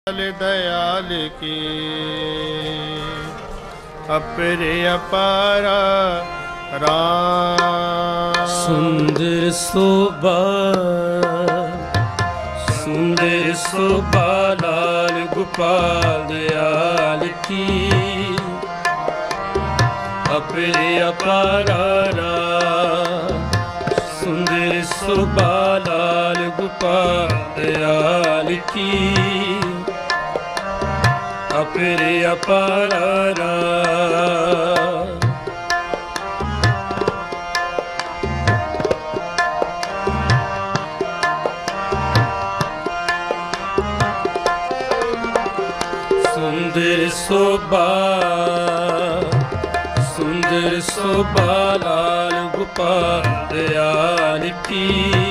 दयाल की अपरे अपारा राम। सुंदर शोभा लाल गोपाल दयाल की अपरे अपारा राम। सुंदर शोभा लाल गोपाल दयाल की अपरे अपारा राम। सुंदर शोभा लाल गोपाल दयाल की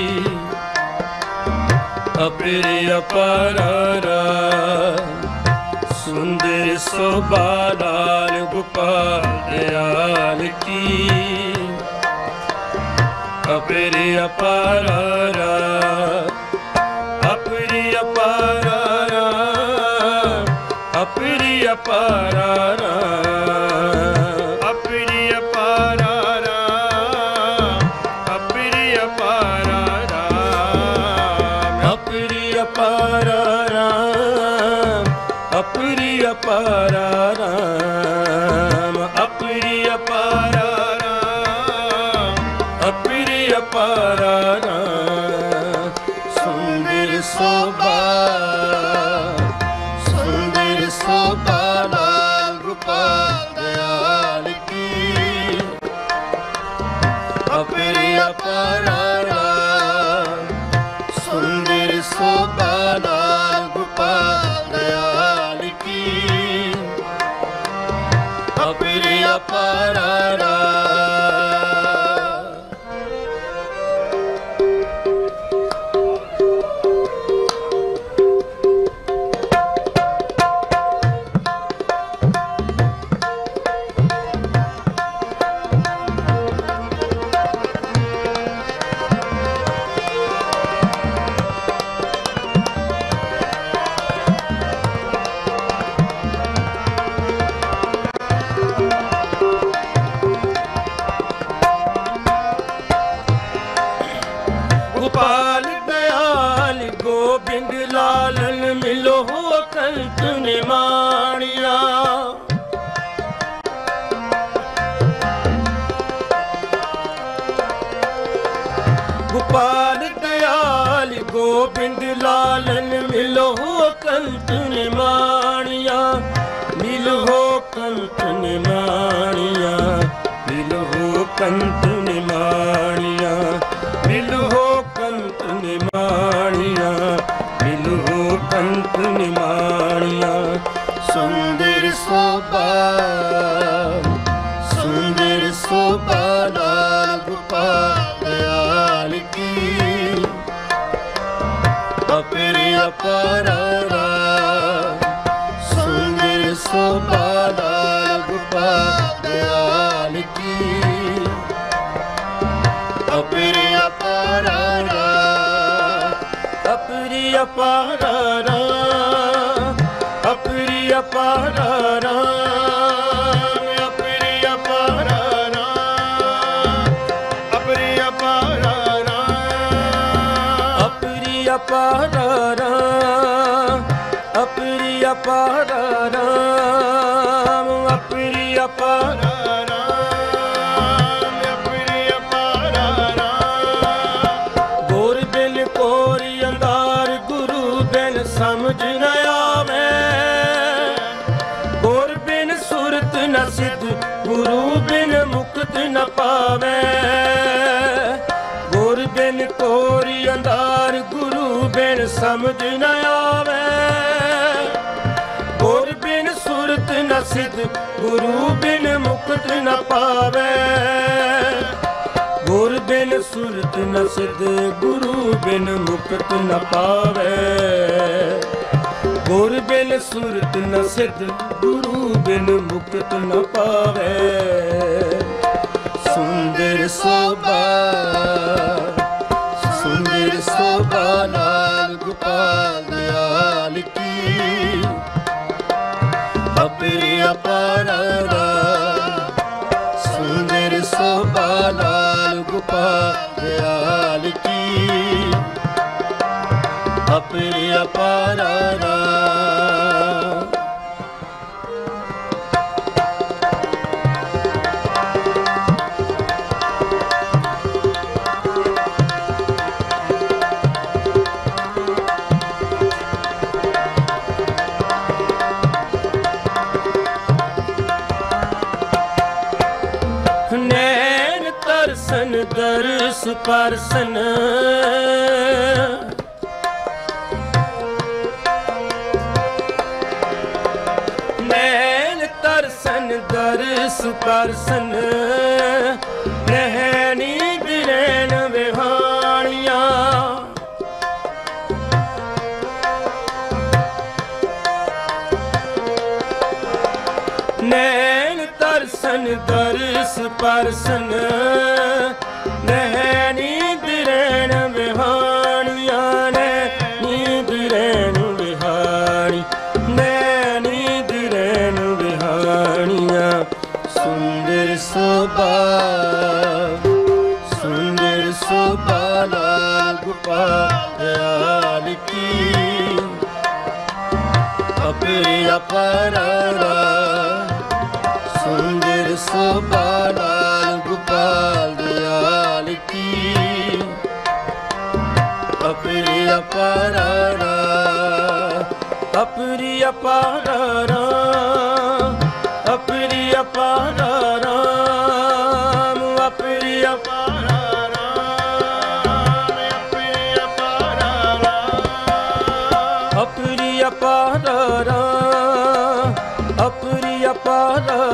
अपरे अपारा राम। सुंदर शोभा लाल गोपाल दयाल की अपरे अपारा राम। अपरे अपारा राम। अपरे अपारा राम। अपने अपारा राम। अपने अपारा राम। अपरे अपारा राम। अपरे अपारा राम। अपरे अपारा राम। अपरे अपारा राम। सुंदर शोभा लाल गोपाल दयाल की अपने अपारा राम। सुंदर शोभा लाल गोपाल दयाल की अपने अपारा राम। गोपाल दयाल गोबिंद लालन मिलो हो कंठ निमाणिया। गोपाल दयाल गोबिंद लालन मिलो हो कंठ निमाणिया। मिलो हो कंठ निमाणिया। मिलो हो कंठ निमाणिया। मिलो हो कंठ निमाणिया। मिलो हो कंठ निमाणिया। सुंदर शोभा लाल गोपाल दयाल की अपने अपारा राम। सुंदर शोभा लाल गोपाल दयाल की अपने अपारा राम। अपने अपारा राम। अपने अपारा राम। अपने अपारा राम। अपने अपारा राम। अपने अपारा राम। अपने अपारा राम। अपने अपारा समझ न आवे। गुर बिन सुरत न सिद्ध गुरु बिन मुक्त न पावे। गुर बिन कोरी अंधार गुरु बिन समझ न आवे। गुर बिन सुरत न सिद्ध गुरु बिन मुक्त न पावे। गुर बिन सुरत न सिद्ध गुरु बिन मुक्त न पावे। गुर बिन सुरत न सिद्ध गुरु बिन मुक्त न पावे। सुंदर शोभा लाल गोपाल दयाल की ਅਪਾਰਾ ਸੁੰਦਰ ਸੋਭਾ ਲਾਲ ਗੋਪਾਲ ਕੀ ਅਪਰਿ ਅਪਾਰਾ ਨੈਣ ਤਰਸਨ ਦਰਸ ਪਰਸਨ ਨੈਣ ਤਰਸਨ ਦਰਸ ਪਰਸਨ ਰਹਿਣੀ ਬਿਰੈਣ ਵਿਹਾਣੀਆਂ ਨੈਣ ਤਰਸਨ ਦਰਸ ਪਰਸਨ ਨੈਣੀ ਬਿਰੈਣ ਵਿਹਾਣੀਆਂ ਨੈਣੀ ਬਿਰੈਣ ਵਿਹਾਣੀ ਨੈਣੀ ਬਿਰੈਣ ਵਿਹਾਣੀਆਂ ਸੁੰਦਰ ਸੋਭਾ ਲਾਲ ਗੋਪਾਲ ਕੀ ਅਪਰਿ ਅਪਾਰਾ ਸੁੰਦਰ ਸੋਭਾ ਲਾਲ ਗੋਪਾਲ ਦਿਆਲ ਕੀ ਅਪਰਿ ਅਪਾਰਾ ਅਪਰਿ ਅਪਾਰਾ ਅਪਰਿ ਅਪਾਰਾ ਅਪਰਿ ਅਪਾਰਾ ਅਪਰਿ ਅਪਾਰਾ ਅਪਰਿ ਅਪਾਰਾ